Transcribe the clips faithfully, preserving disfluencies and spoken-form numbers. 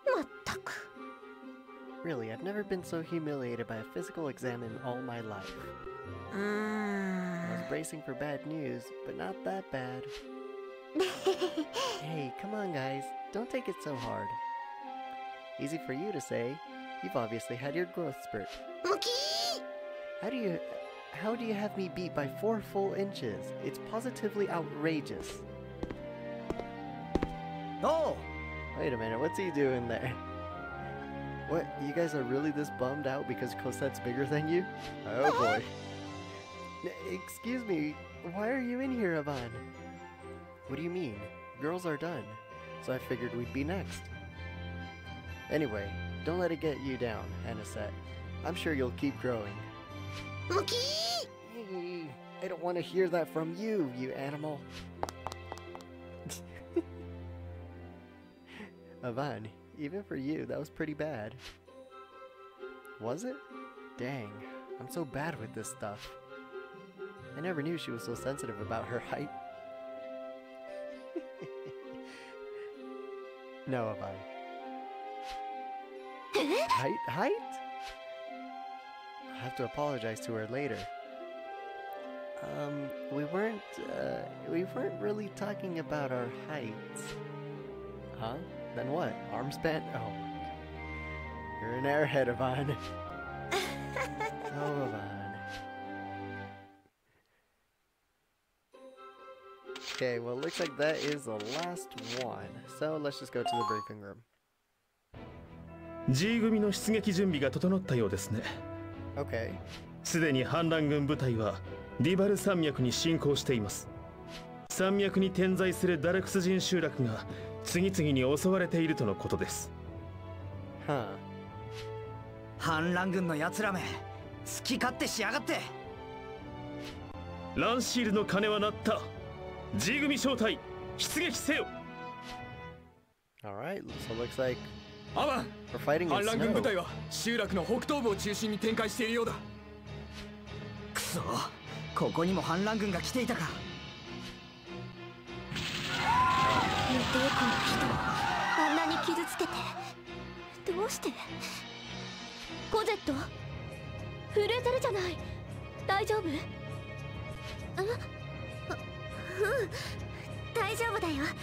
まったく。 Really, I've never been so humiliated by a physical exam in all my life. うーん。 I was bracing for bad news, but not that bad. Hey, come on guys, don't take it so hard. Easy for you to say. You've obviously had your growth spurt. ムキー。 How do you... How do you have me beat by four full inches? It's positively outrageous. Oh! Wait a minute, what's he doing there? What, you guys are really this bummed out because Cosette's bigger than you? Oh boy. N- excuse me, why are you in here, Avan? What do you mean? Girls are done, so I figured we'd be next. Anyway, don't let it get you down, Anisette. I'm sure you'll keep growing. ムキー。 I don't want to hear that from you, you animal. Avan, even for you, that was pretty bad. Was it? Dang, I'm so bad with this stuff. I never knew she was so sensitive about her height. No, Avan. Height? Height? I'll have to apologize to her later. Um, we weren't, uh, we weren't really talking about our heights. Huh? Then what? Arm span? Oh. You're an airhead, Avan. Oh, Avan. Okay, well, looks like that is the last one. So let's just go to the briefing room. G 組の出撃準備が整ったようですね。 Okay. すでに反乱軍部隊はディバル山脈に侵攻しています。山脈に点在するダルクス人集落が次々に襲われているとのことです。 Huh. 反乱軍の奴らめ、好き勝手しやがって。 ランシールの鐘は鳴った。G 組小隊、出撃せよ。 Alright, so looks like アバン、 we're fighting in 反乱軍部 snow. 隊は集落の北東部を中心に展開しているようだ。 くそ、ここにも反乱軍が来ていたか。 無抵抗な人をあんなに傷つけてどうして。コゼット震えてるじゃない。大丈夫？あ、う、うん、大丈夫だよ。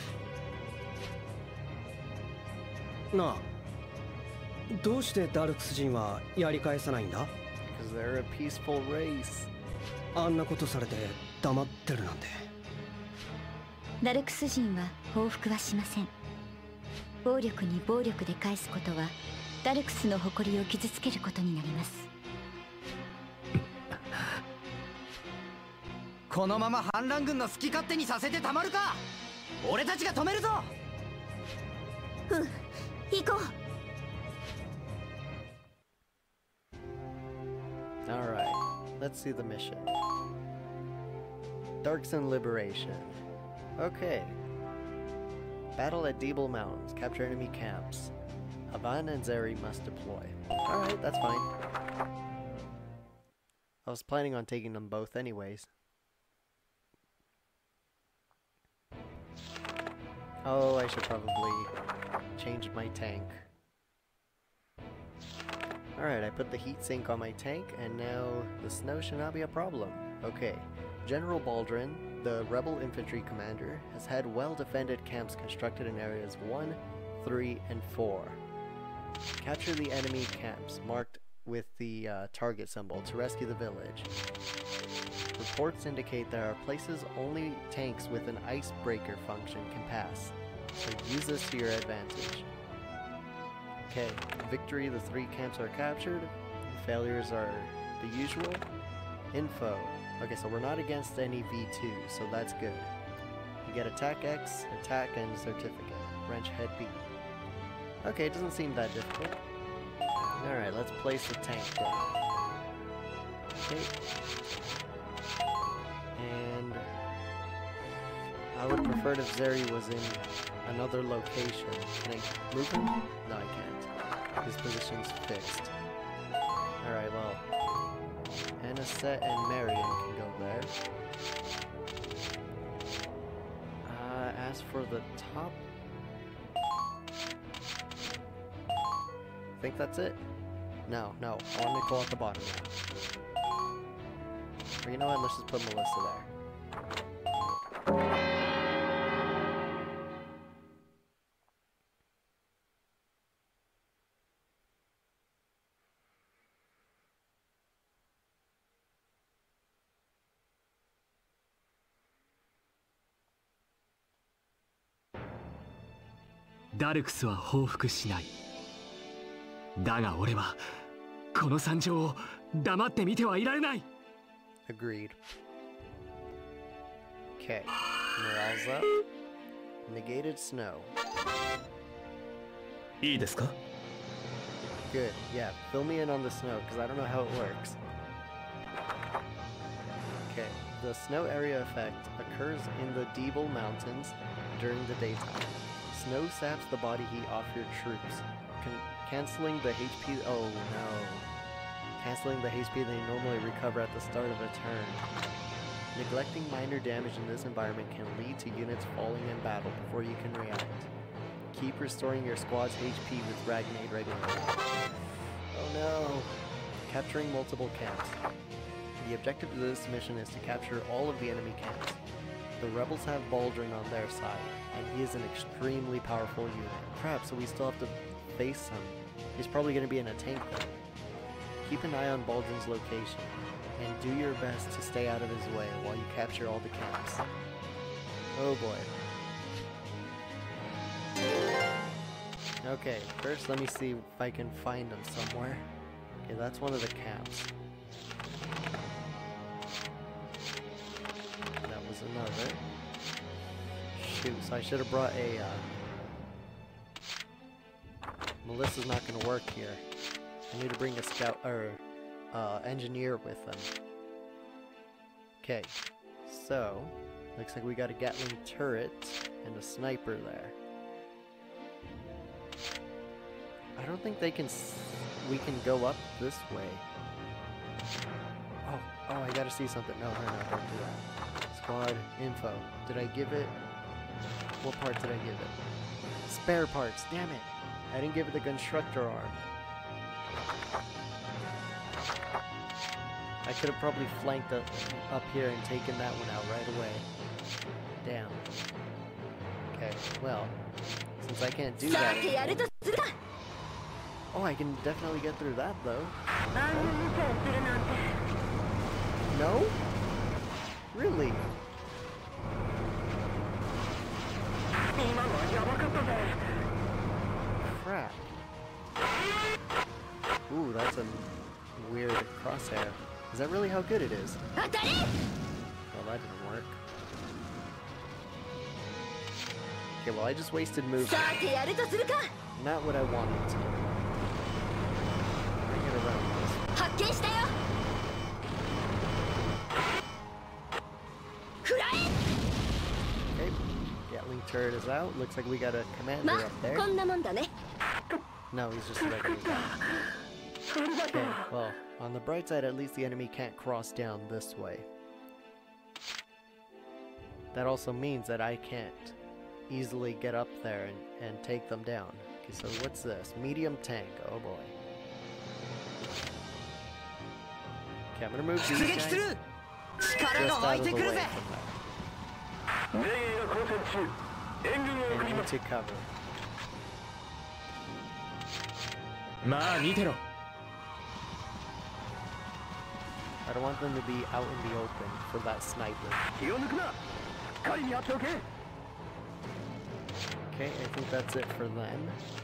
なあ、どうしてダルクス人はやり返さないんだ？ Because they're a peaceful race. あんなことされて黙ってるなんて。 ダルクス人は報復はしません。暴力に暴力で返すことはダルクスの誇りを傷つけることになります。 このまま反乱軍の好き勝手にさせてたまるか。俺たちが止めるぞ。 うん、行こう。 Alright, let's see the mission. Darksun Liberation. Okay. Battle at Deeble Mountains. Capture enemy camps. Avan and Zeri must deploy. Alright, that's fine. I was planning on taking them both anyways. Oh, I should probably change my tank. Alright, I put the heat sink on my tank, and now the snow should not be a problem. Okay, General Baldrin, the rebel infantry commander, has had well-defended camps constructed in areas one, three, and four. Capture the enemy camps, marked with the uh, target symbol, to rescue the village. Reports indicate there are places only tanks with an icebreaker function can pass, so use this to your advantage. Okay, victory, the three camps are captured. Failures are the usual. Info. Okay, so we're not against any V two, so that's good. You get attack X, attack, and certificate. Wrench head B. Okay, it doesn't seem that difficult. Alright, let's place the tank down. Okay. And I would prefer it if Zeri was in another location. Can I move him? No, I can't. His position's fixed. Alright, well. Anisette and Marion can go there. Uh, as for the top... think that's it. No, no, I want to go at the bottom now. Or you know what, let's just put Melissa there. ダルクスは報復しない。だが俺はこの惨状を黙って見てはいられない。 Agreed. Okay, morale's up. Negated snow. いいですか? Good, yeah, fill me in on the snow, because I don't know how it works. Okay, the snow area effect occurs in the Deeble Mountains during the daytime. Snow saps the body heat off your troops, can canceling the H P. Oh no. Canceling the H P they normally recover at the start of a turn. Neglecting minor damage in this environment can lead to units falling in battle before you can react. Keep restoring your squad's H P with Ragnade regularly. Oh no. Capturing multiple camps. The objective of this mission is to capture all of the enemy camps. The rebels have Baldrin on their side, and he is an extremely powerful unit. Crap, so we still have to face him. He's probably going to be in a tank though. Keep an eye on Baldrin's location, and do your best to stay out of his way while you capture all the camps. Oh boy. Okay, first let me see if I can find him somewhere. Okay, that's one of the camps. That was another. Shoot, so I should have brought a, uh... Melissa's not gonna work here. I need to bring a scout, or, uh, engineer with them. Okay, so, looks like we got a Gatling turret and a sniper there. I don't think they can, s we can go up this way. Oh, oh, I gotta see something. No, no, no, don't do that. Squad info. Did I give it? What part did I give it? Spare parts, damn it! I didn't give it the constructor arm. I could have probably flanked up, up here and taken that one out right away. Damn. Okay, well, since I can't do that anymore. Oh, I can definitely get through that though. No? Really? Crap. Ooh, that's a weird crosshair. Is that really how good it is? Well, that didn't work. Okay, well I just wasted movement. Not what I wanted to. Bring it around this. Okay, Gatling turret is out. Looks like we got a commander up there. No, he's just a regular guy. Okay, well, on the bright side, at least the enemy can't cross down this way. That also means that I can't easily get up there and, and take them down. Okay, so what's this? Medium tank. Oh boy. Okay, I'm gonna move these guys just out of the way from that. And into cover. まあ見てろ。 I don't want them to be out in the open for that sniper. Okay, I think that's it for them.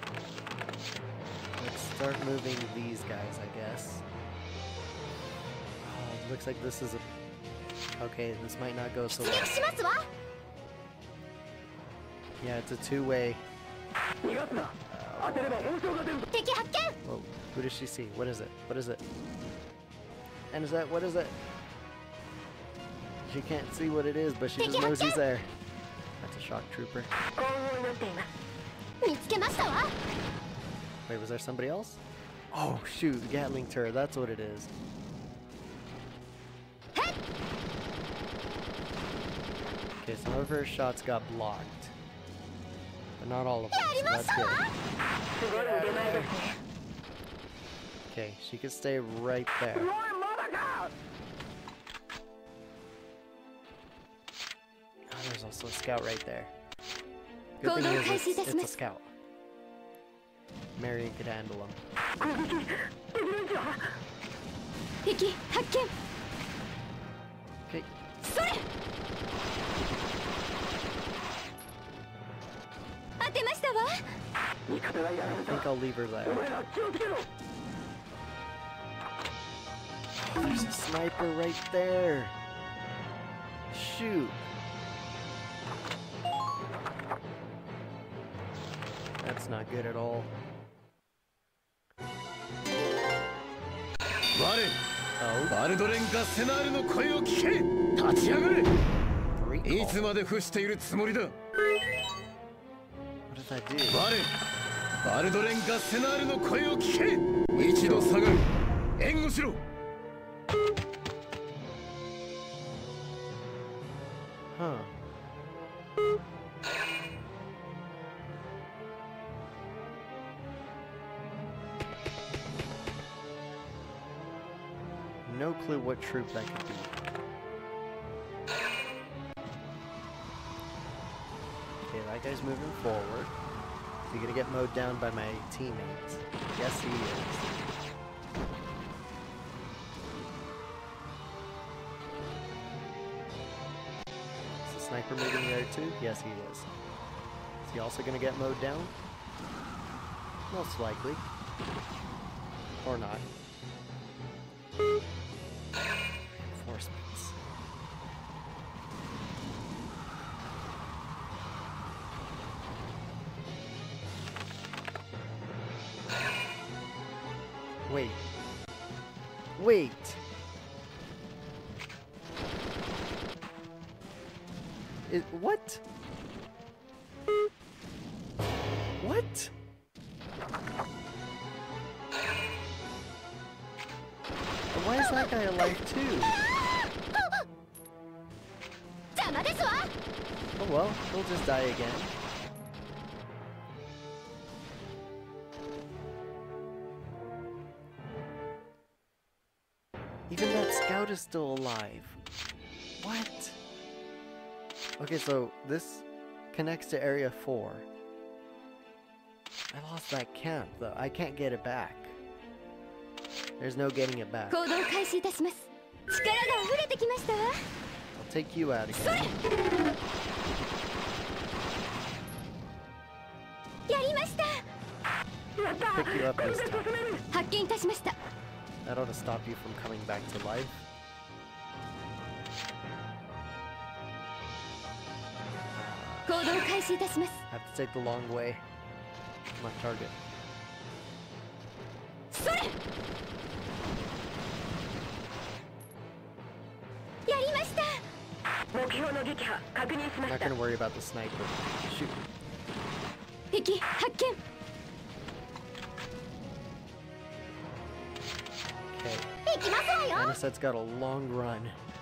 Let's start moving these guys, I guess. Oh, looks like this is a... Okay, this might not go so well. Yeah, it's a two-way... Uh, whoa, who does she see? What is it? What is it? And is that, what is it? She can't see what it is, but she just knows he's there. That's a shock trooper. Wait, was there somebody else? Oh shoot, Gatling turret, that's what it is. Okay, some of her shots got blocked. But not all of them, so that's good. Okay, she can stay right there. Oh, there's also a scout right there. Good thing is it's, it's a scout. Marion could handle him. 敵発見 Okay. それ当てましたわ I think I'll leave her there. Oh, there's a sniper right there. Shoot. That's not good at all. 我バルドレン・ガッセナールの声を聞け。立ち上がれ。 Recall. いつまで伏しているつもりだ。 What does that do? 我バルドレン・ガッセナールの声を聞け。一度下がる。援護しろ。 Huh. No clue what troop that could be. Okay, that guy's moving forward. Is he gonna get mowed down by my teammates? Yes, he is. Is the sniper moving there too? Yes, he is. Is he also gonna get mowed down? Most likely. Or not. Reinforcements. Wait. Wait. It, what? What? Why is that guy alive too? 邪魔ですわ Oh well, he'll just die again. Even that scout is still alive. What? Okay, so this connects to Area four. I lost that camp though. I can't get it back. There's no getting it back. 行動開始いたします力が溢れてきましたわ I'll take you out again. やりました Pick you up this time. 発見いたしました That ought to stop you from coming back to life. 行動開始いたします Have to take the long way. My target. それやりました I'm not gonna worry about the sniper. Shoot. 敵発見 Okay. 行きますわよ Aniset's got a long run.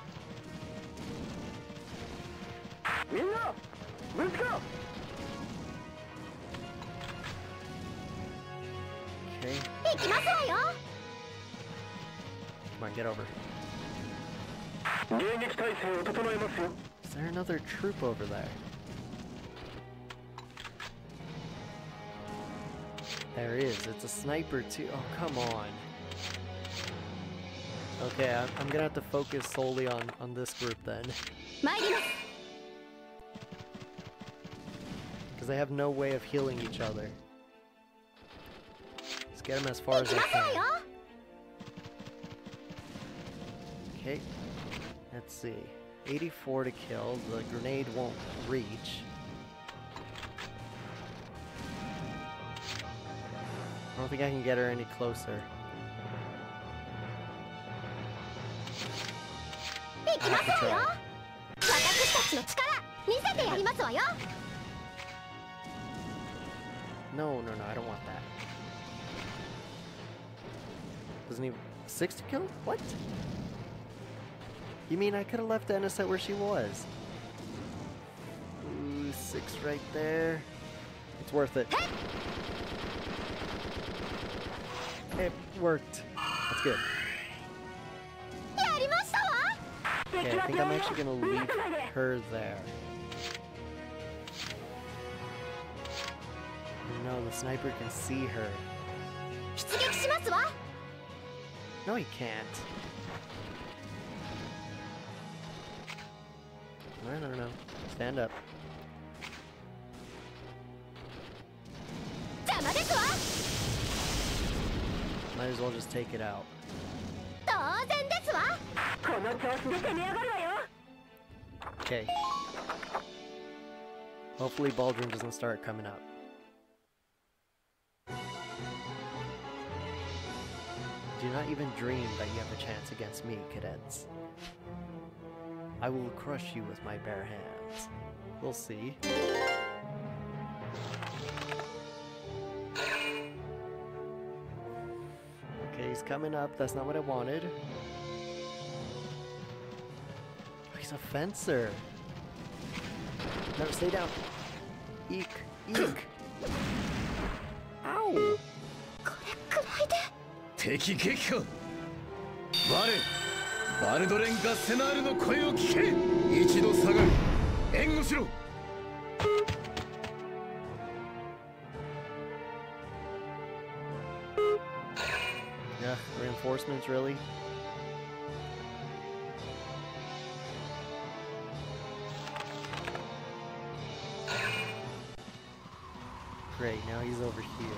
Okay. 行きますわよ Come on, get over. Is there another troop over there? There is. It's a sniper too. Oh, come on. Okay, I'm, I'm gonna have to focus solely on, on this group then. 参ります Because they have no way of healing each other. Let's get them as far 行 as き I ますわ can. よ Okay. Let's see. eighty-four to kill. The grenade won't reach. I don't think I can get her any closer. 行きますわよ私たちの力見せてやりますわよ No, no, no, I don't want that. Doesn't even... Six to kill? What? You mean I could have left Aniset where she was? Ooh, six right there. It's worth it. It worked. That's good. Okay, I think I'm actually gonna leave her there. No, the sniper can see her. No, he can't. No, no, no. Stand up. Might as well just take it out. Okay. Hopefully Baldwin doesn't start coming up. Do not even dream that you have a chance against me, cadets. I will crush you with my bare hands. We'll see. Okay, he's coming up. That's not what I wanted. Oh, he's a fencer. No, stay down. Eek. Eek. Ow! 敵撃破我バルドレン・ガッセナールの声を聞け一度下がる援護しろ Yeah, reinforcements, really? Great, now he's over here.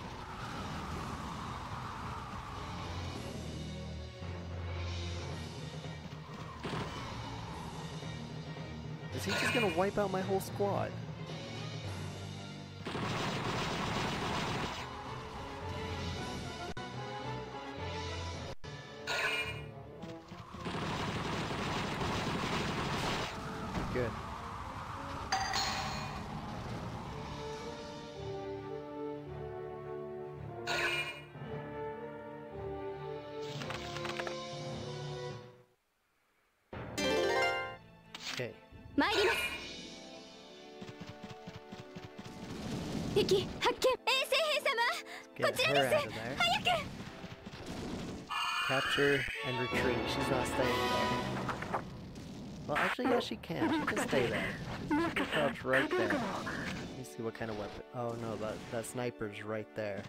Is he just gonna wipe out my whole squad? Good. Okay. 参ります。敵発見。衛生兵様、 Get こちら her で out す。 of there. 早く。 Capture and retreat. She's not staying there. Well, actually, yeah, she can. She can stay there. She can crouch right there. Let me see what kind of weapon. Oh no, that that sniper's right there.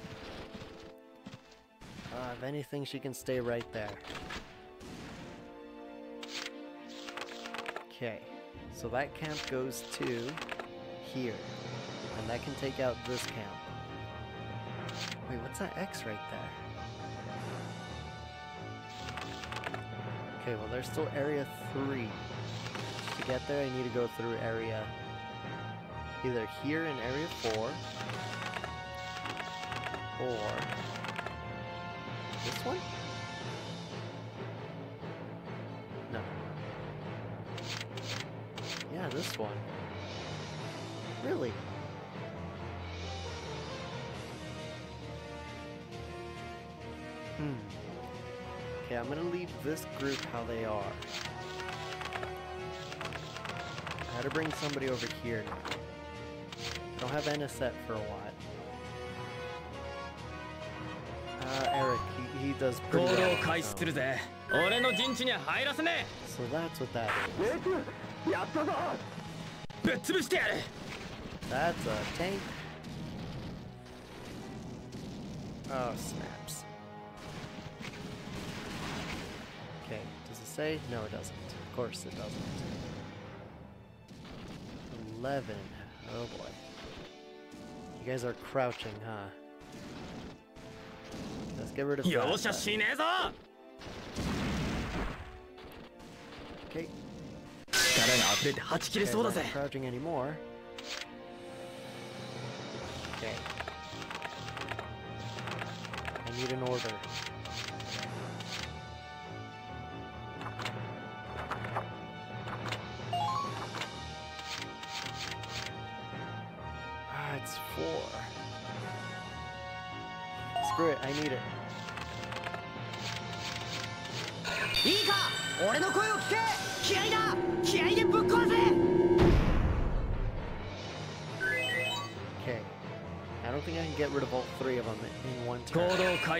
Uh, if anything, she can stay right there. Okay, so that camp goes to here, and that can take out this camp. Wait, what's that X right there? Okay, well there's still area three. To get there, I need to go through area either here in area four, or this one? No. Yeah, this one. Really? Hmm. Okay, I'm gonna leave this group how they are. I had to bring somebody over here now. I don't have Anna set for a while. Uh, Eric, he, he does pretty well. So. so that's what that is. That's a tank. Oh, snaps. Okay, does it say? No, it doesn't. Of course it doesn't. eleven. Oh boy. You guys are crouching, huh? Let's get rid of that. Okay. Okay, I'm not crouching anymore. Okay. I need an order. Ah, it's four. Screw it, I need it. Okay. I don't think I can get rid of all three of them in one turn.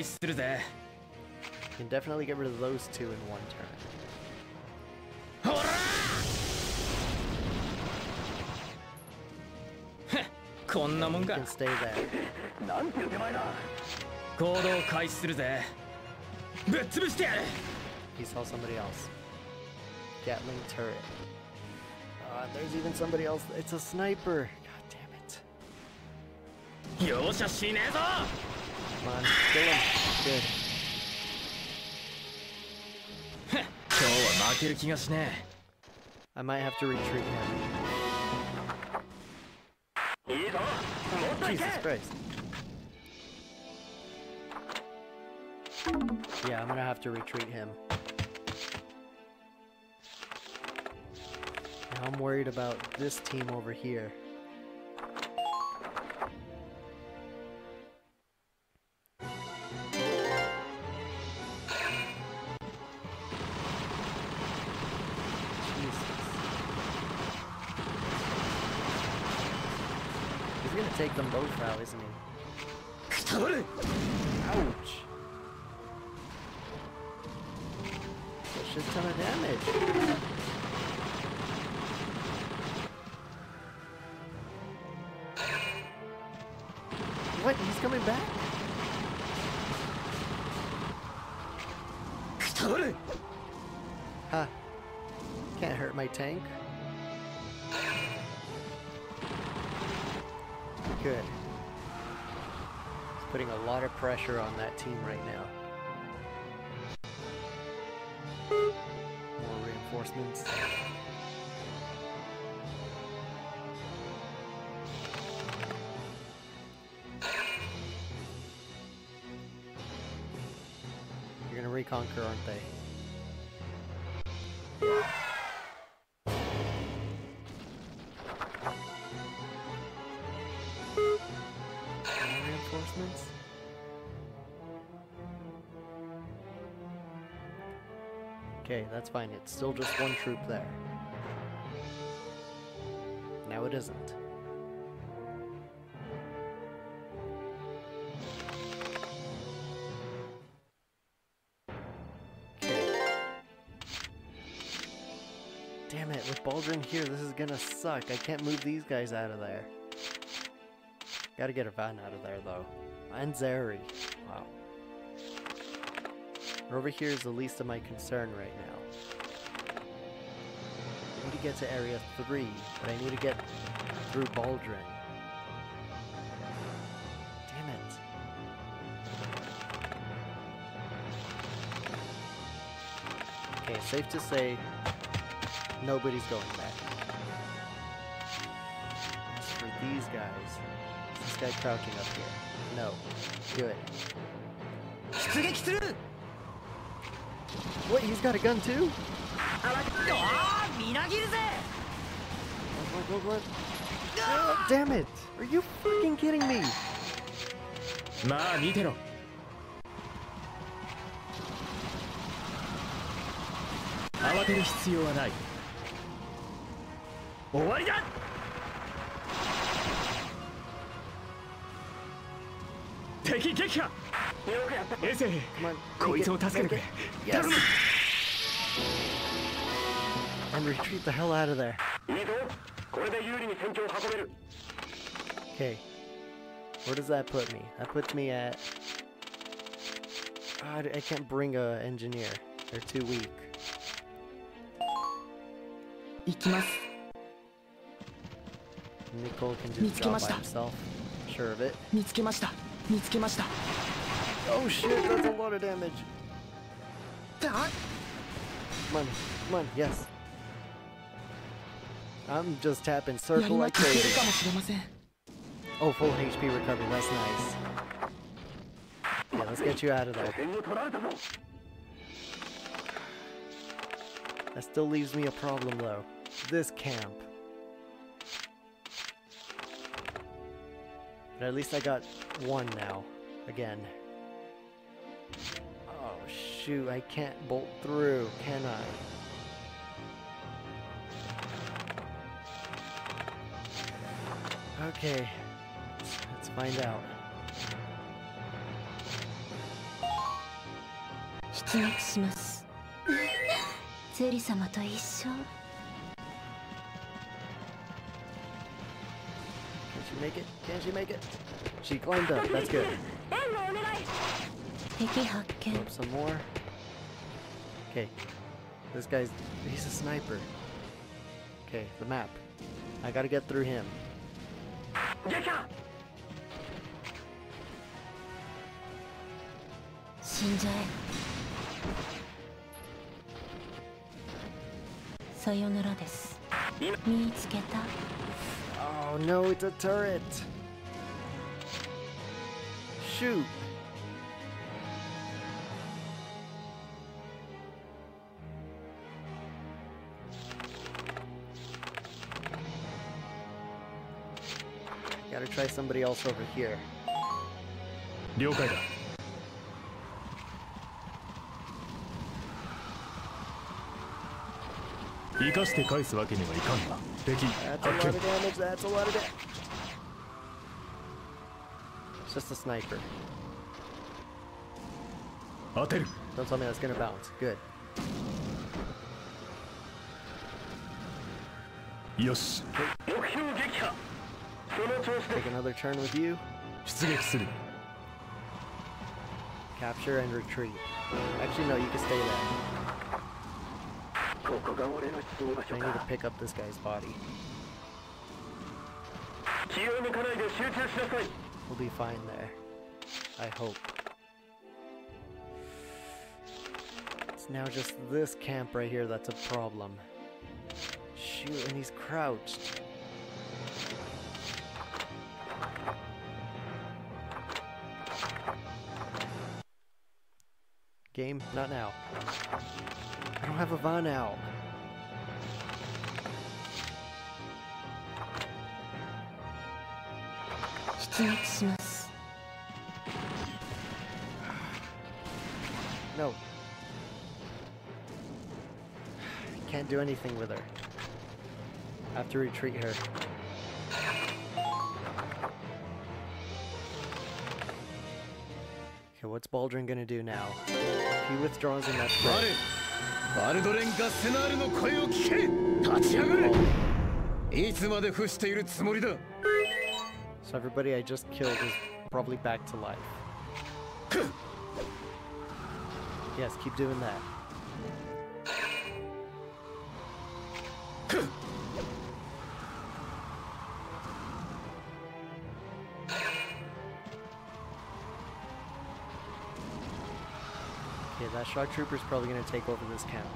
Can definitely get rid of those two in one turn. And he can stay there. He saw somebody else. Gatling turret. Uh, there's even somebody else. It's a sniper. God damn it. Come on, kill him. Good. I might have to retreat him. Oh, Jesus Christ. Yeah, I'm gonna have to retreat him. Now I'm worried about this team over here. He's gonna take them both out, isn't he? Ouch! A shit ton of damage. What? He's coming back? Huh. Can't hurt my tank. Good. It's putting a lot of pressure on that team right now. More reinforcements. You're gonna reconquer, aren't they? Reinforcements? Okay, that's fine. It's still just one troop there. Now it isn't. Damn it, with Baldrin here, this is gonna suck. I can't move these guys out of there. Gotta get Van out of there, though. And Zeri. Wow. Over here is the least of my concern right now. I need to get to Area three, but I need to get through Baldrin. Damn it. Okay, safe to say, nobody's going back. As for these guys, is this guy crouching up here? No. Good. What? He's got a gun too? What, what, what? Oh, damn it! Are you freaking kidding me? Come on, make it, make it. Yes. And retreat the hell out of there. Okay. Where does that put me? That puts me at... God, I can't bring a engineer. They're too weak. Nicole can just drop by himself. Sure of it. Oh shit, that's a lot of damage. Come on, come on, yes. I'm just tapping circle like crazy. Oh, full H P recovery, that's nice. Yeah, let's get you out of there. That still leaves me a problem though. This camp. But at least I got one now. Again. Oh shoot, I can't bolt through, can I? Okay. Let's find out. 出撃します。ゼリ様と一緒。 Can she make it? Can she make it? She climbed up. That's good. 敵発見。 Up some more. Okay. This guy's... he's a sniper. Okay, the map. I gotta get through him. 死んじゃえ。さよならです。見つけた。 Oh no, it's a turret! Shoot! Gotta try somebody else over here. 了解だ。生かして返すわけにはいかんな。敵 That's a lot of damage, that's a lot of damage. It's just a sniper. 当てる。 Don't tell me that's gonna bounce. Good. よし。 Take another turn with you. 出撃する。 Capture and retreat. Actually, no, you can stay there. I need to pick up this guy's body. We'll be fine there. I hope. It's now just this camp right here that's a problem. Shoot, and he's crouched. Game, not now. I don't have a Va now. No. Can't do anything with her. I have to retreat her. Okay, what's Baldrin gonna do now? If he withdraws him, that's great. バルドレン・ガッセナールの声を聞け。立ち上がれ。いつまで伏しているつもりだ。 So everybody I just killed is probably back to life. Yes, keep doing that. Okay, that shock trooper's probably gonna take over this camp.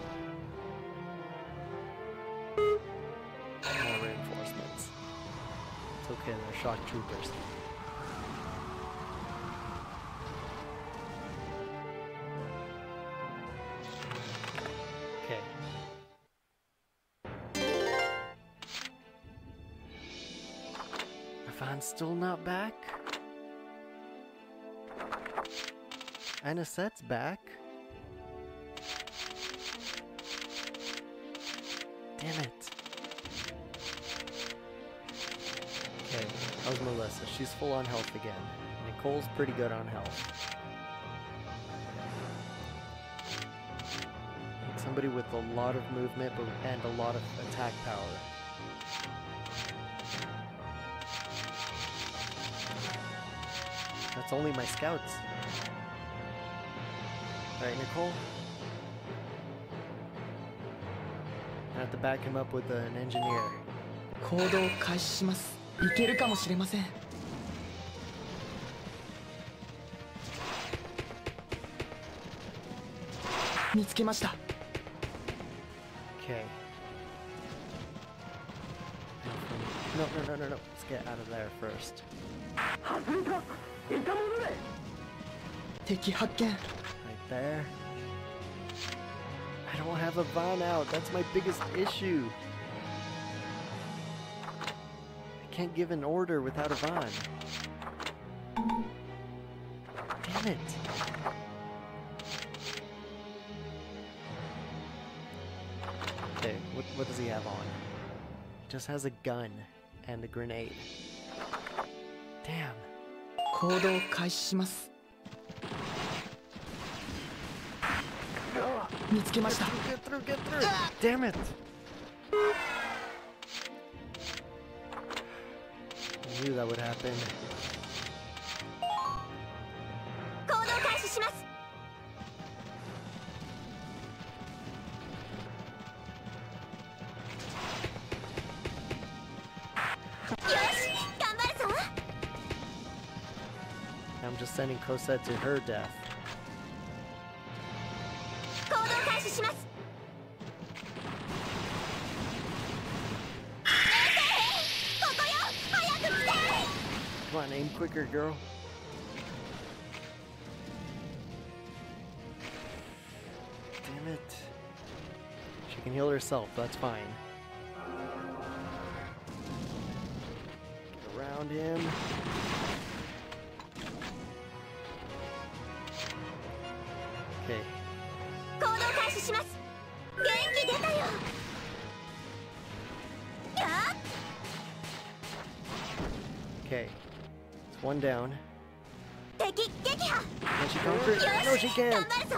More reinforcements. It's okay, they're shock troopers. Okay. Ivan's still not back? Anisette's back? Damn it. Okay, how's Melissa? She's full on health again. Nicole's pretty good on health. Like somebody with a lot of movement but, and a lot of attack power. That's only my scouts. Alright, Nicole. I have to back him up with an engineer. 行動開始します。いけるかもしれません。見つけました。 Okay. No, no, no, no, no. Let's get out of there first. 敵発見。 Right there. I don't have a Von out. That's my biggest issue. I can't give an order without a Von. Damn it. Okay, what, what does he have on? He just has a gun and a grenade. Damn. 行動開始します。 見つけました。 Get through, get through! Damn it! I knew that would happen. 行動開始します。よし、頑張るぞ。 I'm just sending Cosette to her death. 行動開始します。ここよ、早く来て。 Come on, aim quicker, girl. Damn it. She can heal herself, that's fine. Get around him. Okay. 行動開始します。元気出たよ。やっ Okay. It's one down. 敵撃破。 Can she conquer it? よ No, し she 頑 can't. 張るぞ。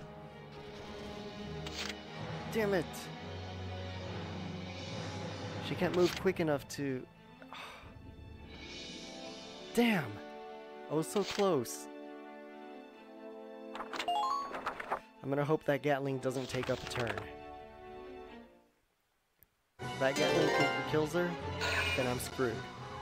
Damn it. She can't move quick enough to... Damn. I was so close. I'm gonna hope that Gatling doesn't take up a turn. If that Gatling ki- kills her, then I'm screwed.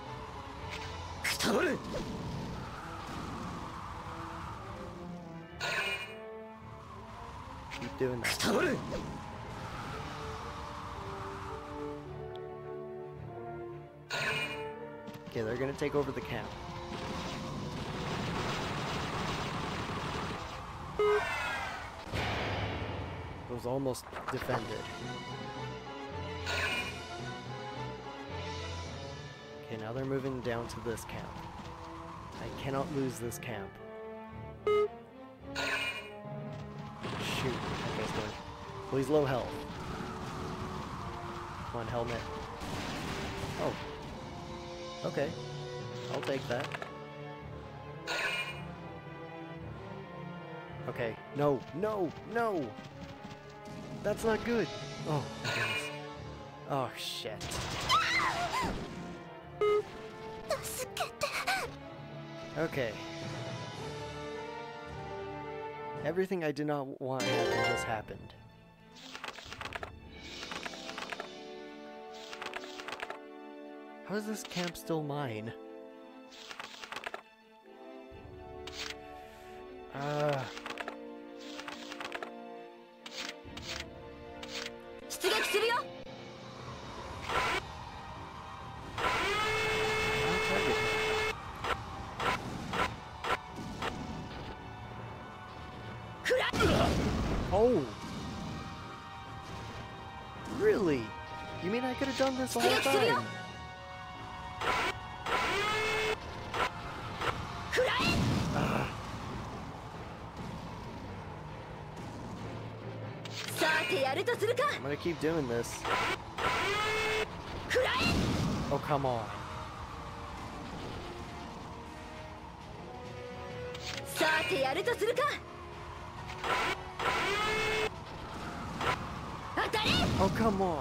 Keep doing that. Okay, they're gonna take over the camp. It was almost defended. Okay, now they're moving down to this camp. I cannot lose this camp. Shoot, that guy's going. Well, he's low health. Come on, helmet. Oh. Okay. I'll take that. Okay. No, no, no! That's not good! Oh, my goodness. Oh, shit. Okay. Everything I did not want to happen just happened. How is this camp still mine? Ah. 出撃するよ。 Oh! Really? You mean I could have done this the whole time? 食らえ。 さてやるとするか。 I'm gonna keep doing this. 食らえ。 Oh, come on. さてやるとするか。当たれ。 Oh, come on. 面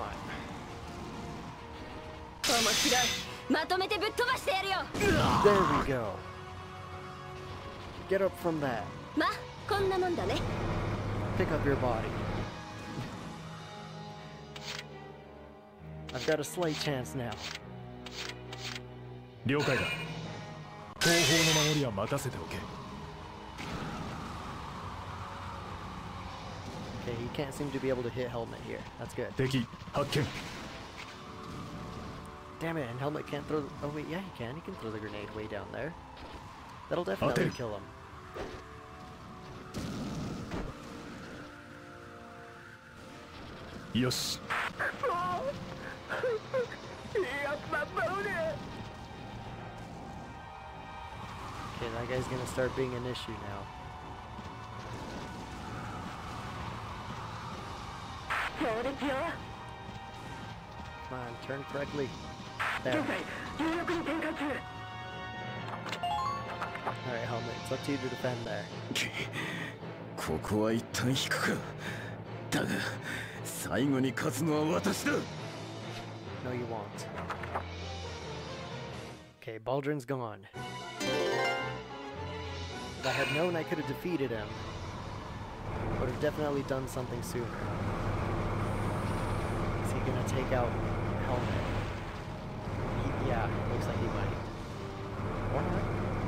白い。まとめてぶっ飛ばしてやるよ。 There we go. Get up from that. ま、こんなもんだね。 Pick up your body. I've got a slight chance now. 了解だ。後方の守りは任せておけ。 Okay, he can't seem to be able to hit Helmet here. That's good. 敵発見。 Damn it, and Helmet can't throw... Oh wait, yeah he can. He can throw the grenade way down there. That'll definitely Okay. kill him. Yes. Okay, that guy's gonna start being an issue now. Come on, turn correctly. There. Alright, Helmet, it's up to you to defend there. ここは一旦引くか。だが最後に勝つのは私だ。 No, you won't. Okay, Baldrin's gone. If I had known I could have defeated him, I would have definitely done something sooner. Is he gonna take out Helmet? He, yeah, looks like he might. Or not.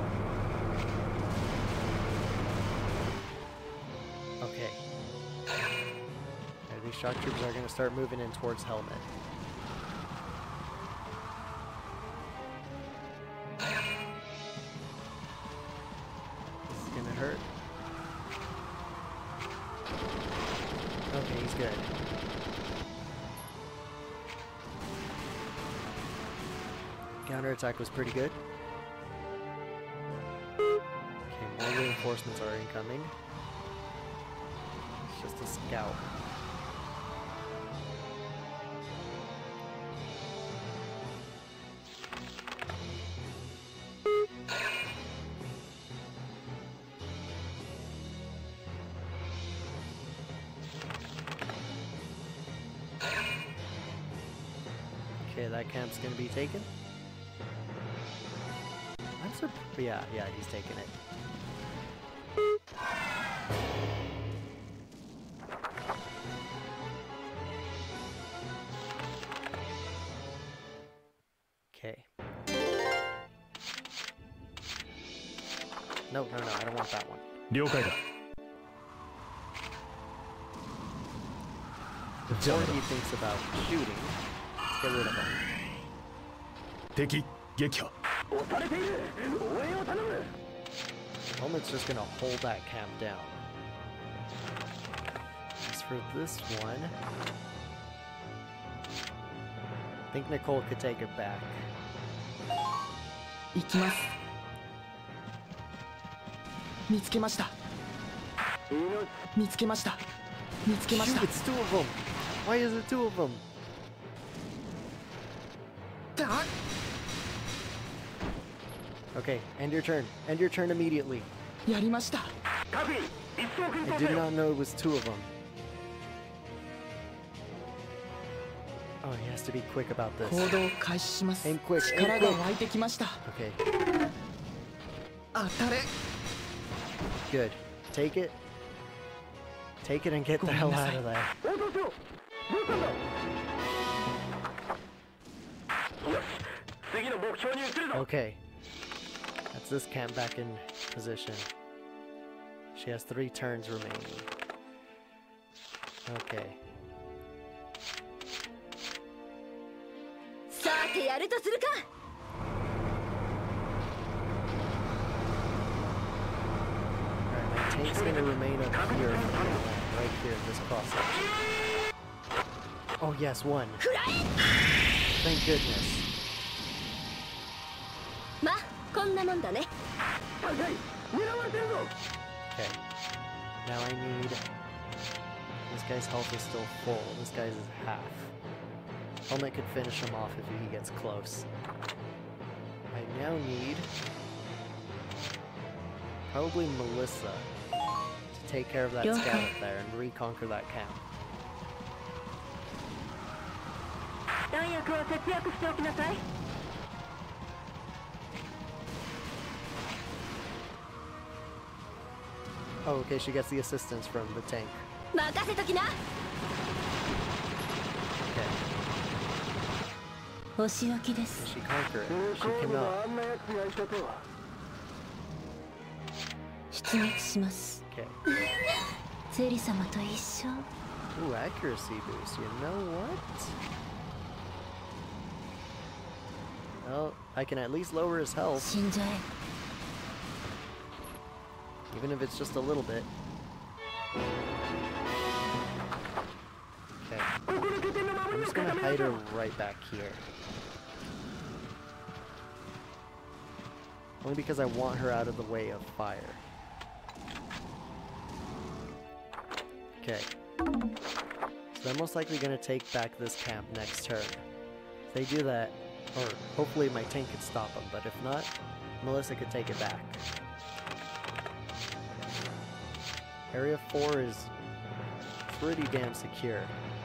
Okay. Yeah, these shock troops are gonna start moving in towards Helmet. Hurt. Okay, he's good. Counterattack was pretty good. Okay, more reinforcements are incoming. It's just a scout. Okay, that camp's gonna be taken. I'm sur- yeah, yeah, he's taking it. Okay. No, no, no, I don't want that one. 了解だ。 Before he thinks about shooting, let's get rid of him. 敵撃破。 Helmet's just gonna hold that camp down. As for this one, I think Nicole could take it back. 行きます。見つけました。見つけました。見つけまし Shoot, た。 it's two of them! Why is it two of them? だ Okay, end your turn. End your turn immediately. やりました。 I did not know it was two of them. Oh, he has to be quick about this. 行動を開始します。 Aim quick, aim 力が quick. 湧いてきました。 Okay, 当たれ。 good. Take it. Take it and get the hell out of there. Okay. That's this camp back in position. She has three turns remaining. Okay. さてやるとするか。 Alright, my tank's gonna remain up here, for the land, right here in this cross section. Oh yes, one. Thank goodness. まあこんなもんだね。 Okay. Now I need... This guy's health is still full. This guy's is half. Helmet could finish him off if he gets close. I now need... Probably Melissa to take care of that Yo. scout up there and reconquer that camp. 弾薬は節約しておきなさい。 Oh, okay, she gets the assistance from the tank. 任せときな。 Okay. お仕置きで Can す。 she conquer it? She cannot. 出撃します。 Okay. ゼリ様と一緒。 Ooh, accuracy boost. You know what? Well, I can at least lower his health, 死んじゃえ。 even if it's just a little bit. Okay. I'm just gonna hide her right back here. Only because I want her out of the way of fire. Okay. So they're most likely gonna take back this camp next turn. If they do that, or hopefully my tank could stop them, but if not, Melissa could take it back. Area four is pretty damn secure.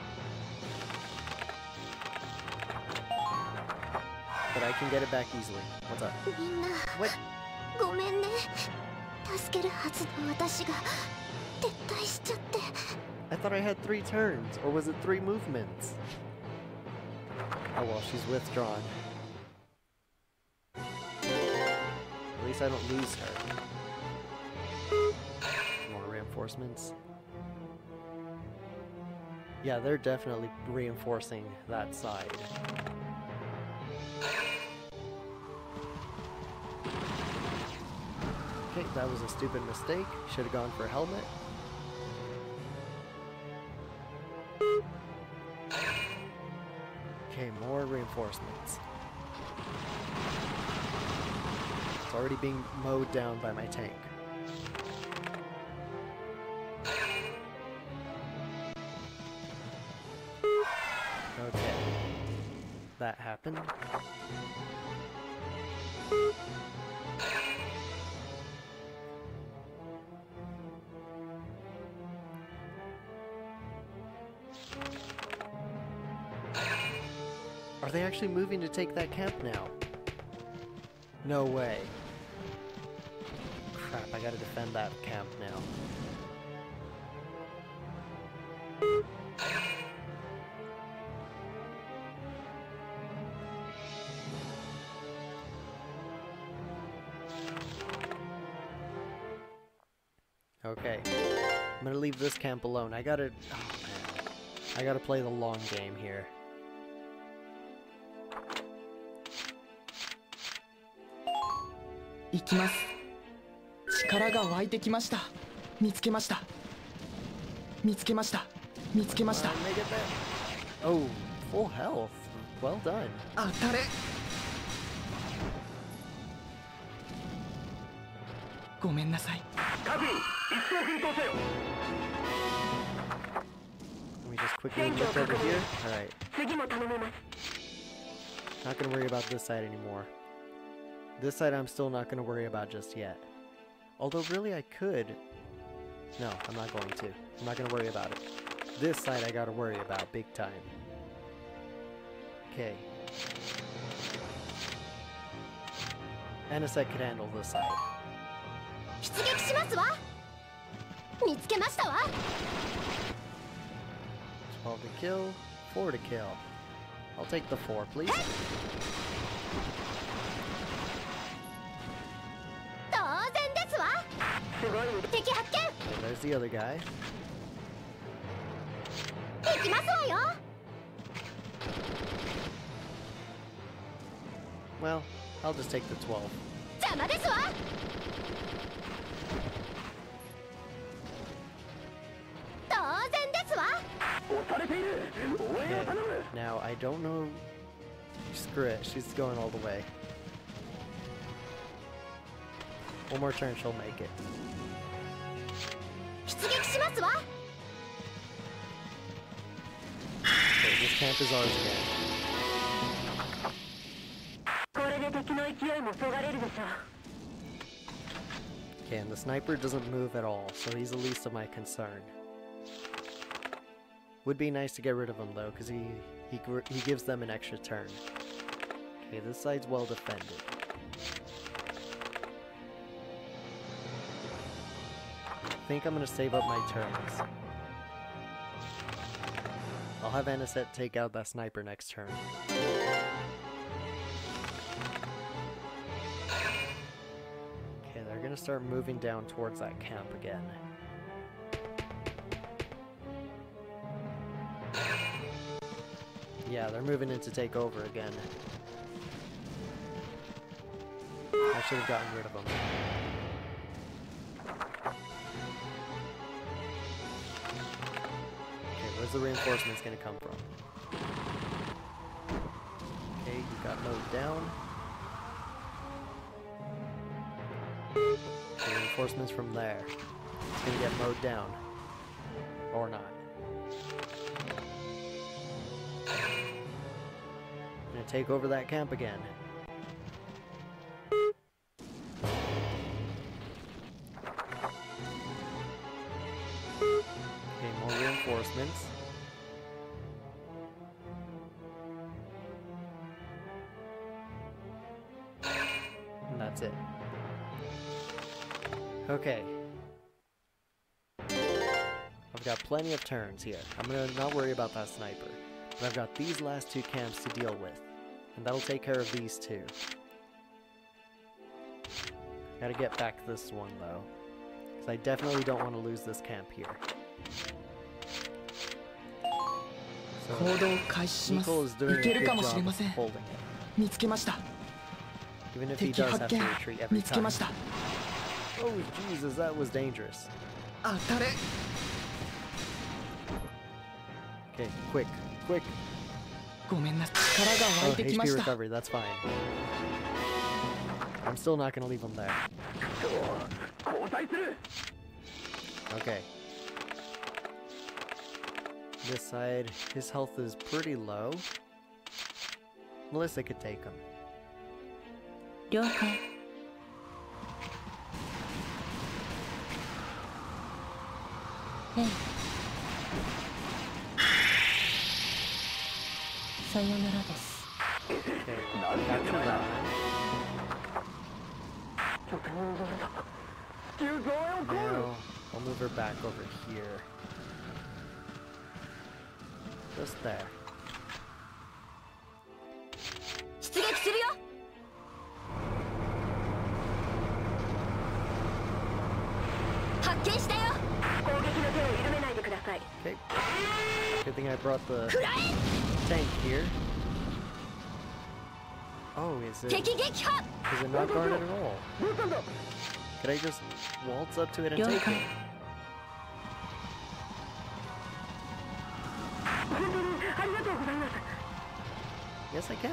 But I can get it back easily. What's up? みんな What? ごめんね。助けるはずの私が撤退しちゃって。 I thought I had three turns, or was it three movements? Oh well, she's withdrawn. At least I don't lose her. More reinforcements. Yeah, they're definitely reinforcing that side. Okay, that was a stupid mistake. Should have gone for a helmet. Okay, more reinforcements. It's already being mowed down by my tank. Okay. That happened. Are they actually moving to take that camp now? No way. Crap, I gotta defend that camp now. Okay. I'm gonna leave this camp alone. I gotta... Oh man. I gotta play the long game here. 行きます。力が湧いてきました。見つけました。見つけました。見つけました。 Oh, full health. Well done. 当たれ。ごめんなさい。 Let me just quickly look over here. Alright. Not gonna worry about this side anymore. This side I'm still not gonna worry about just yet. Although really I could. No, I'm not going to. I'm not gonna worry about it. This side I gotta worry about big time. Okay. Anisette could handle this side. 出撃しますわ。見つけましたわ。 twelve to kill, four to kill. I'll take the four, please. 当然ですわ。敵発見。 Okay, there's the other guy. 行きますわよ。 Well, I'll just take the twelve. 邪魔ですわ。 Okay. Now, I don't know... Screw it, she's going all the way. One more turn, she'll make it. 出撃しますわ。 Okay, this camp is ours again. これで敵の勢いもそがれるでしょう。 Okay, and the sniper doesn't move at all, so he's the least of my concern. Would be nice to get rid of him though, because he, he he gives them an extra turn. Okay, this side's well defended. I think I'm gonna save up my turns. I'll have Anisette take out that sniper next turn. Okay, they're gonna start moving down towards that camp again. Yeah, they're moving in to take over again. I should have gotten rid of them. Okay, where's the reinforcements gonna come from? Okay, you got mowed down. The reinforcements from there. It's gonna get mowed down. Or not. Take over that camp again. reinforcements. And that's it. Okay. I've got plenty of turns here. I'm gonna not worry about that sniper. But I've got these last two camps to deal with. And that'll take care of these two. Gotta get back this one though. Because I definitely don't want to lose this camp here. So, Nico is doing a good job of holding it. 見つけました Even if he 敵 does 発 have 見 to retreat every 見つけま time. した Oh Jesus, that was dangerous. 当たれ Okay, quick, quick. ごめんなさい力が湧 Oh, いてきま H P した recovery, that's fine. I'm still not gonna leave him there. Okay. This side, his health is pretty low. Melissa could take him. 了解 ええさよならです Okay, capture that. Now, I'll move her back over here. Just there. 出撃するよ発見したよ攻撃の手を緩めないでください Okay. Good thing I brought the tank here. Oh, is it? 敵撃破 Is it not guarded at all? Could I just waltz up to it and take it? Yes, I can.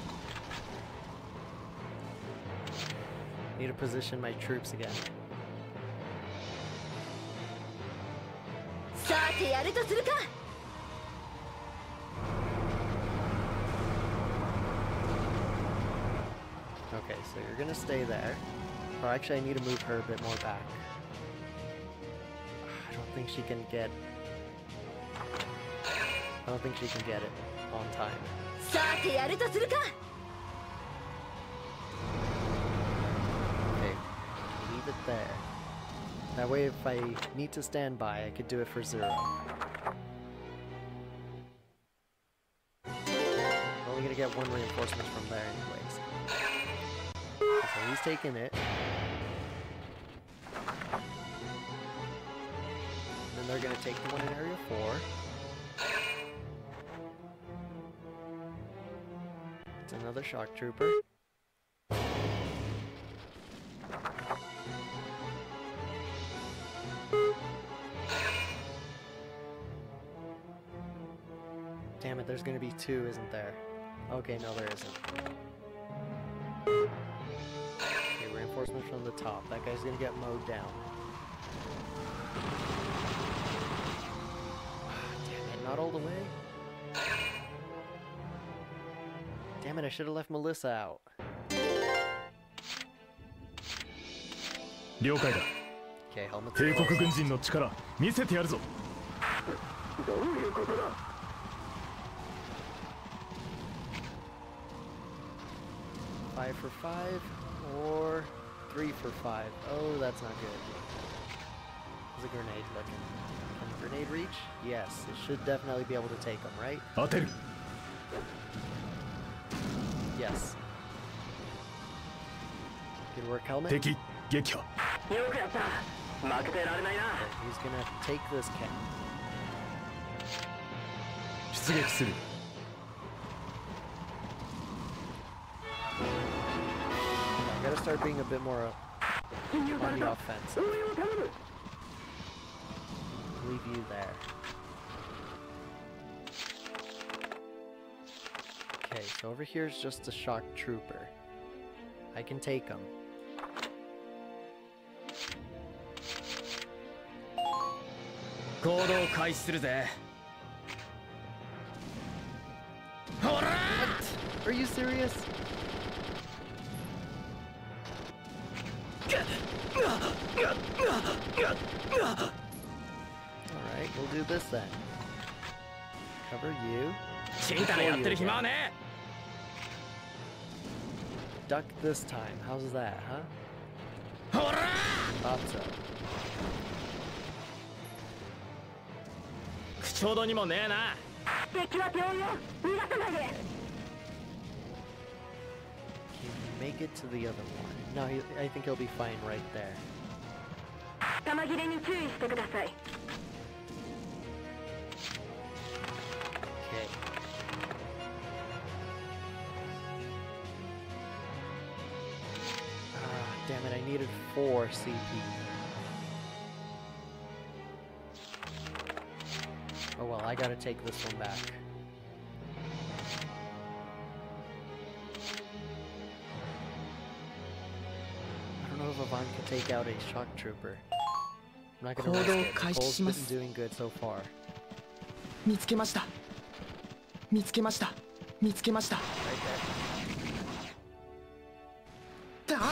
Need to position my troops again. さてやるとするか Okay, so you're gonna stay there. Or actually, I need to move her a bit more back. I don't think she can get... I don't think she can get it on time. さてやるとするか Okay, leave it there. That way if I need to stand by, I could do it for zero. I'm only gonna get one reinforcement from there anyways. So he's taking it. Then they're gonna take the one in area four. It's another shock trooper. Damn it, there's gonna be two, isn't there? Okay, no, there isn't. Okay, reinforcements from the top. That guy's gonna get mowed down. Damn it, not all the way? Damn it, I should have left Melissa out. 了解だ Okay, helmets 帝 closed. 国軍人の力見せてやるぞ Five for five, or three for five. Oh, that's not good. How's a grenade looking? Can the grenade reach? Yes, it should definitely be able to take them, right? 当てる Yes. Good work, helmet. 敵撃破 Okay, he's gonna take this cap. 出撃する I gotta start being a bit more uh, on the offensive. Leave you there. Okay, so over here is just a shock trooper. I can take him. 行動開始するぜ Are you serious? Alright. we'll do this then. Cover you. チンタラやってる暇はね Duck this time. How's that, huh? え。ほら Thought so. 口ほどにもねえな。 Can you make it to the other one? No, he, I think he'll be fine right there. Okay. Ah, damn it, I needed four C P. Oh well, I gotta take this one back. I don't know if Yvonne can take out a shock trooper. I'm not gonna risk it. Cole's been doing good so far. 見つけました見つけました見つけました Right there. だ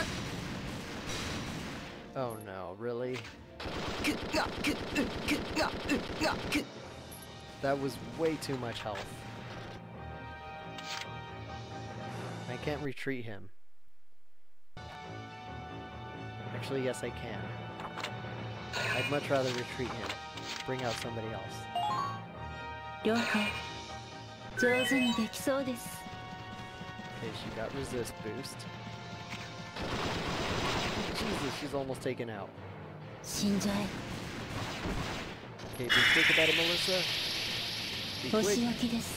Oh no, really? くがくくがくがく That was way too much health. I can't retreat him. Actually, yes, I can. I'd much rather retreat him. Bring out somebody else. 了解上手にできそうです Okay, she got resist boost. Jesus, she's almost taken out. 死んじゃえ Okay, be quick about it, Melissa. Be お quick. 仕置きです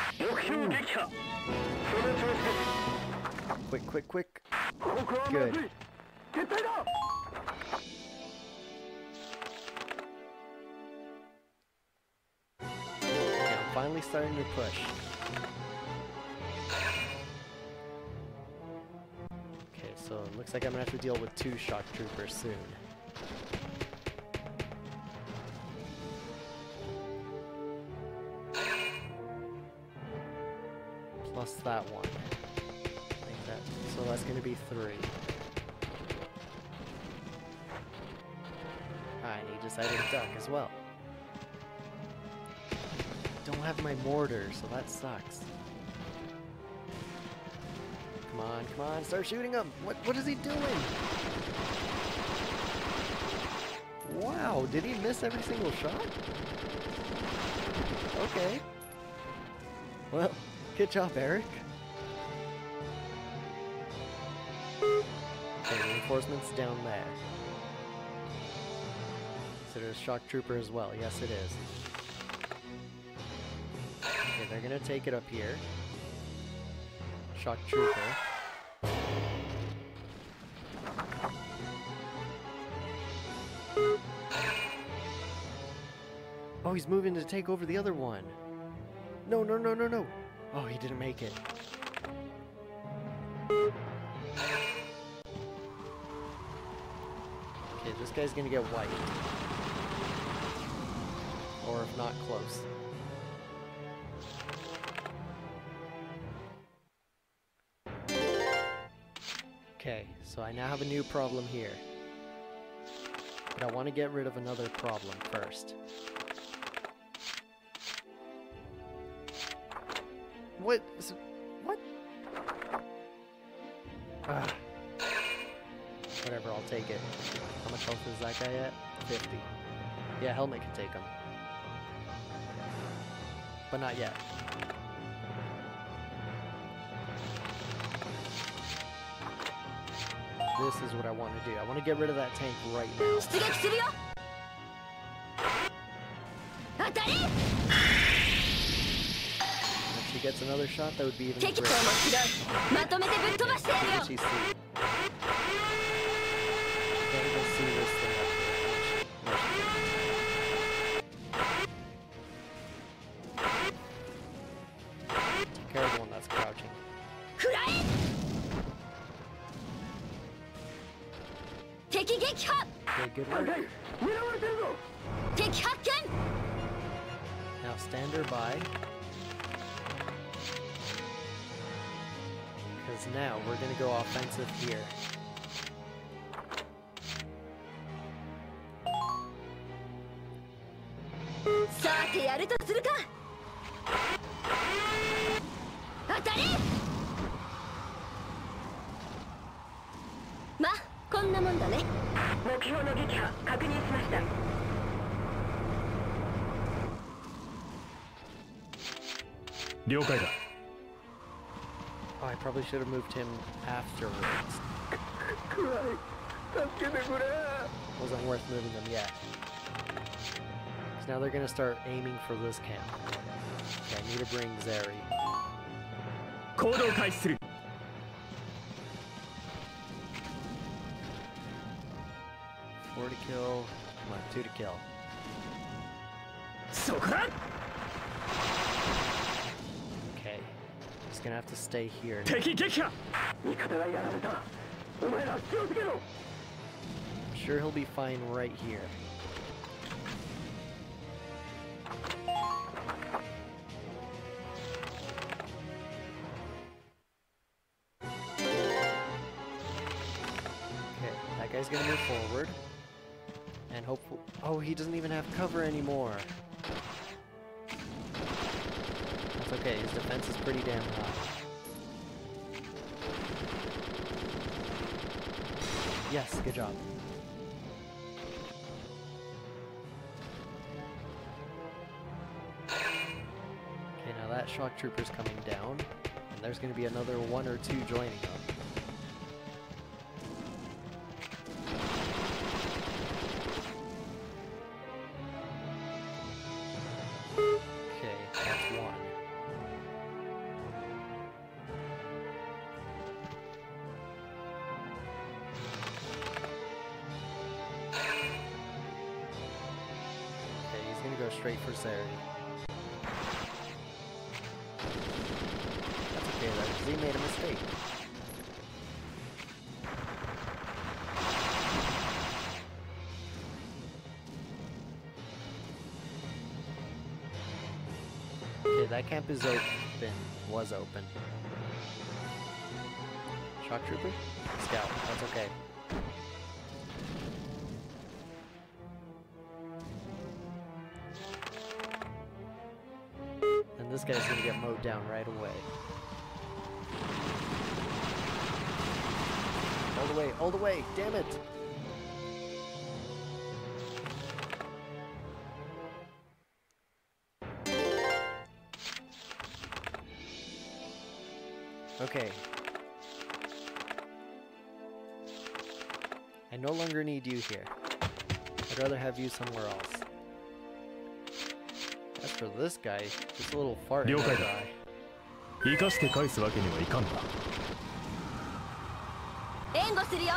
Quick, quick, quick. Good. Okay, I'm finally starting to push. Okay, so it looks like I'm gonna have to deal with two shock troopers soon. Plus that one. I think that, so that's gonna be three. Ah, and he decided to duck as well. Don't have my mortar, so that sucks. Come on, come on, start shooting him! What what is he doing? Wow, did he miss every single shot? Okay. Well, good job, Eric. Okay, reinforcements down there. So there's a shock trooper as well. Yes, it is. Okay, they're gonna take it up here. Shock trooper. Oh, he's moving to take over the other one. No, no, no, no, no. Oh, he didn't make it. Okay, this guy's gonna get wiped. Or if not, close. Okay, so I now have a new problem here. But I want to get rid of another problem first. What? Is, what? Ah. Whatever, I'll take it. How much health is that guy at? fifty. Yeah, helmet can take him. But not yet. This is what I want to do. I want to get rid of that tank right now. 出撃するよ当たり If she gets another shot, that would be even 敵 great. とも違うまとめてぶっ飛ばしてやるよ What she see? Can't even see this thing up here. No, she can't. Take care of the one that's crouching. 食らえ敵撃破 Okay, good work. 敵発見 Now stand her by. Because now we're gonna go offensive here. てやるとするか。当たり。まあこんなもんだね。目標の撃破確認しました。 了解だ。 Oh, I probably should have moved him afterwards. Wasn't worth moving them yet. So now they're gonna start aiming for this camp. Okay, I need to bring Zeri. 行動開始する。 Four to kill. Come on, two to kill. そこだ。 Okay. Just gonna have to stay here. 敵撃破。 I'm sure he'll be fine right here. Okay, that guy's gonna move forward. And hopefully... Oh, he doesn't even have cover anymore. That's okay, his defense is pretty damn high. Yes, good job. Okay, now that shock trooper's coming down, and there's going to be another one or two joining them. Okay, that's one. Gonna go straight for Zeri. That's okay though, because he made a mistake. Okay, that camp is open. Was open. Shock trooper? Scout. That's okay. This guy's gonna get mowed down right away. All the way, all the way, damn it! Okay. I no longer need you here. I'd rather have you somewhere else. As for this guy, just a little fart in his eye. 生かして返すわけにはいかんな。 援護するよ。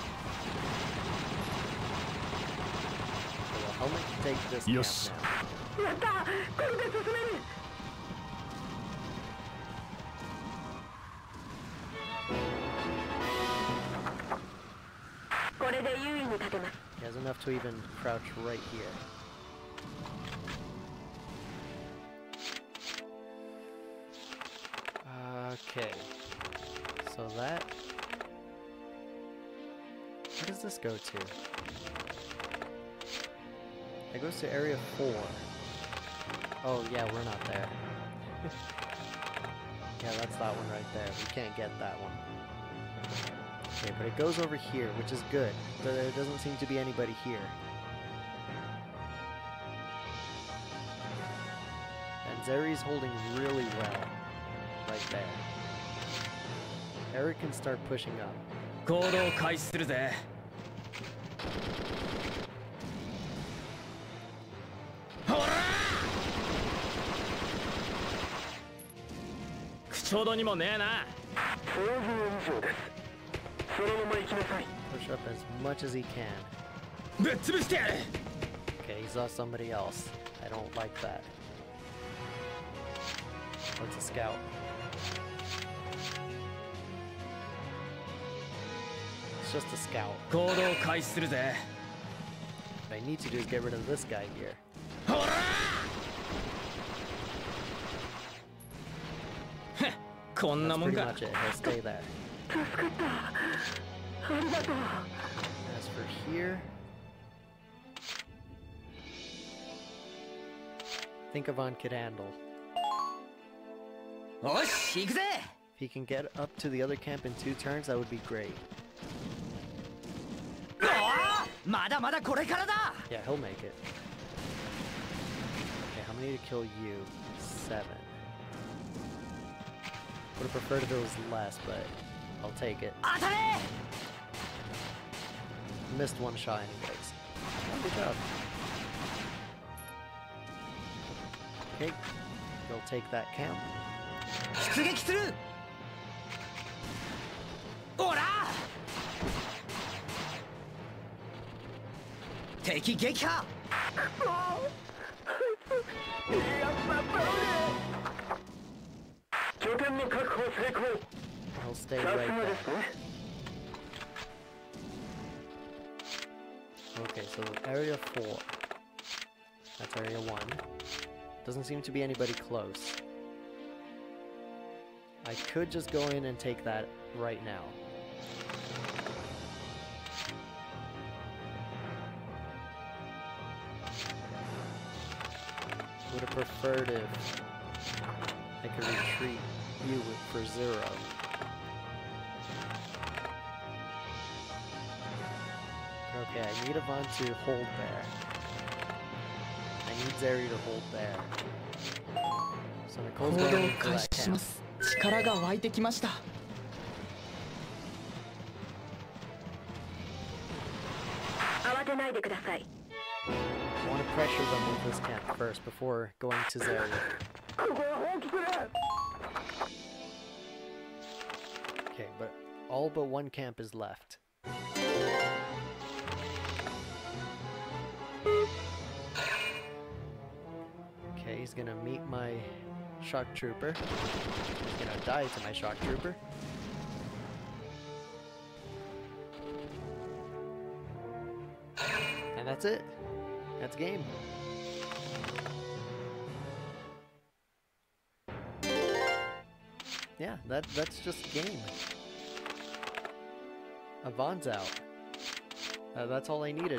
So the helmet can take this camp now. よし。 やった。これで進める。これで優位に立てます。 He has enough to even crouch right here. Okay, so that... Where does this go to? It goes to area four. Oh yeah, we're not there. Yeah, that's that one right there. We can't get that one. Okay, but it goes over here, which is good. But there doesn't seem to be anybody here. And Zeri's holding really well. Right there. Eric can start pushing up. 行動開始するぜ。ほら！口ほどにもねえな。 想像以上です。そのまま行きなさい。Push up as much as he can. ぶっ潰してやる。 Okay, he saw somebody else. I don't like that. That's a scout. It's just a scout. 行動開始するぜ。 What I need to do is get rid of this guy here. ほら！こんなもんか。 That's pretty much it. He'll stay there. 助かった。ありがとう。 As for here... think Yvonne could handle. よし行くぜ If he can get up to the other camp in two turns, that would be great. おーまだまだこれからだ Yeah, he'll make it. Okay, how many to kill you? Seven. Would have preferred if it was less, but I'll take it. 当たれ Missed one shot anyways. Oh, good job. Okay, they'll take that camp. 出撃するおら敵撃破 I'll stay right there. Okay, so area four. That's area one. Doesn't seem to be anybody close. I could just go in and take that right now. Would have preferred if I could retreat you with, for zero. Okay, I need Yvonne to hold there. I need Zeri to hold there. So Nicole's 行動 going を for 開始 that しま camp. す。力が湧いてきました。 慌てないでください。 I want to pressure them with this camp first before going to Zeri. Okay, but all but one camp is left. Okay, he's gonna meet my shock trooper. He's gonna die to my shock trooper. And that's it. That's game. Yeah, that that's just game. Yvonne's out. Uh, that's all I needed.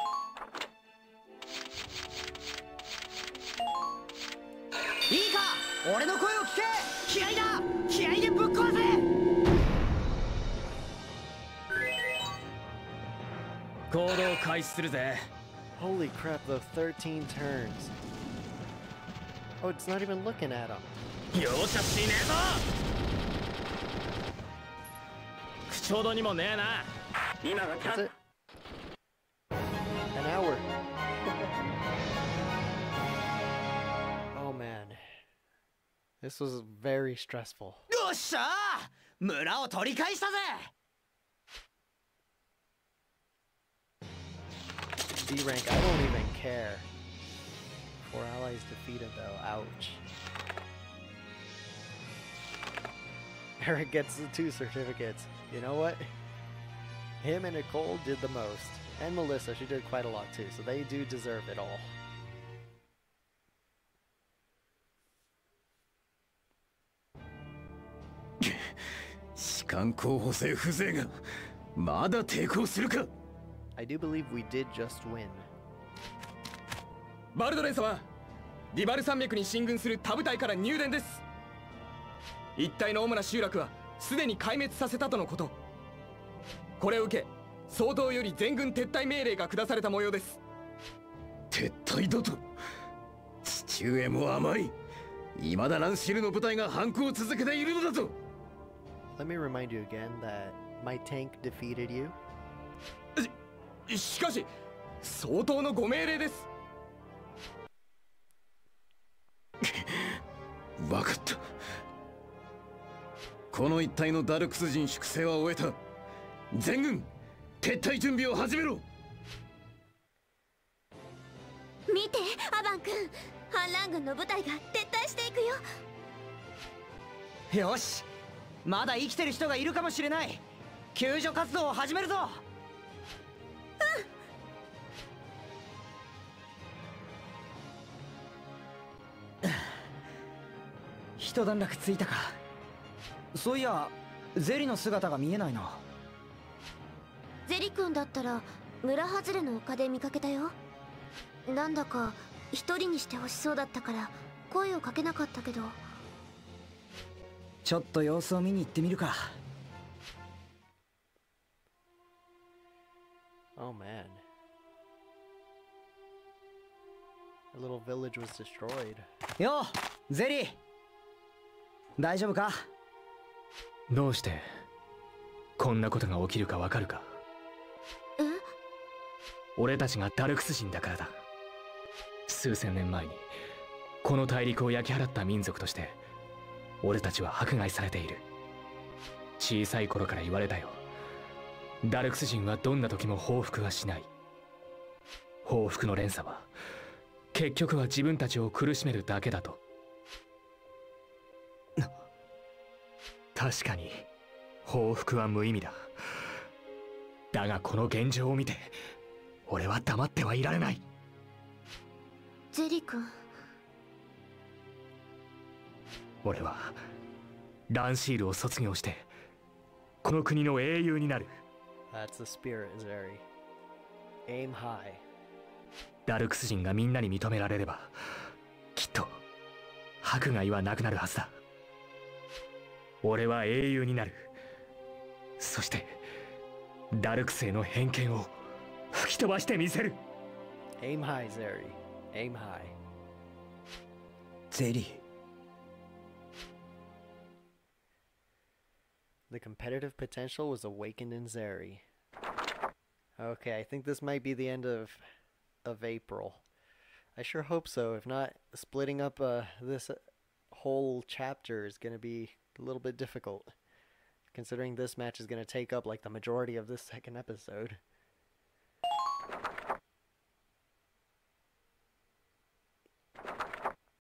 Ika! 俺の声を聞け気合だ気合でぶっ壊せ行動開始するぜ Holy crap, the thirteen turns. Oh, it's not even looking at him. 容赦しねえぞ口ほどにもねえな今が That's it. An hour. Oh man. This was very stressful. よっしゃー村を取り返したぜ D rank, I don't even care. Four allies defeated though, ouch. Eric gets the two certificates. You know what? Him and Nicole did the most. And Melissa, she did quite a lot too, so they do deserve it all. I do believe we did just win. バルドレン様、ディバル山脈に進軍する他部隊から入電です。一帯の主な集落はすでに壊滅させたとのこと。これを受け、総統より全軍撤退命令が下された模様です。 撤退だと父上も甘い。未だランシルの部隊が反抗を続けているのだと。 Let me remind you again that my tank defeated you. し、しかし、総統のご命令です。 わかった。この一帯のダルクス人粛清は終えた。全軍撤退準備を始めろ。 見てアバン君、反乱軍の部隊が撤退していくよ。 よしまだ生きてる人がいるかもしれない。救助活動を始めるぞ。一段落ついたか。そういやゼリの姿が見えないな。 ゼリ君だったら村外れの丘で見かけたよ。なんだか一人にしてほしそうだったから声をかけなかったけど。 ちょっと様子を見に行ってみるか。 Oh man. A little village was destroyed. ようゼリー、大丈夫か？ どうしてこんなことが起きるかわかるか？ え？ 俺たちがダルクス人だからだ。数千年前にこの大陸を焼き払った民族として俺たちは迫害されている。小さい頃から言われたよ。ダルクス人はどんな時も報復はしない。報復の連鎖は結局は自分たちを苦しめるだけだと。確かに報復は無意味だ。だがこの現状を見て俺は黙ってはいられない。 ゼリ君、 俺はランシールを卒業してこの国の英雄になる。 That's the spirit, Zeri. Aim high. ダルクス人がみんなに認められればきっと迫害はなくなるはずだ。俺は英雄になる。そしてダルクスへの偏見を吹き飛ばしてみせる。 Aim high, Zeri. Aim high. ゼリー、 The competitive potential was awakened in Zeri. Okay, I think this might be the end of of April. I sure hope so. If not, splitting up uh, this whole chapter is going to be a little bit difficult, considering this match is going to take up like the majority of this second episode.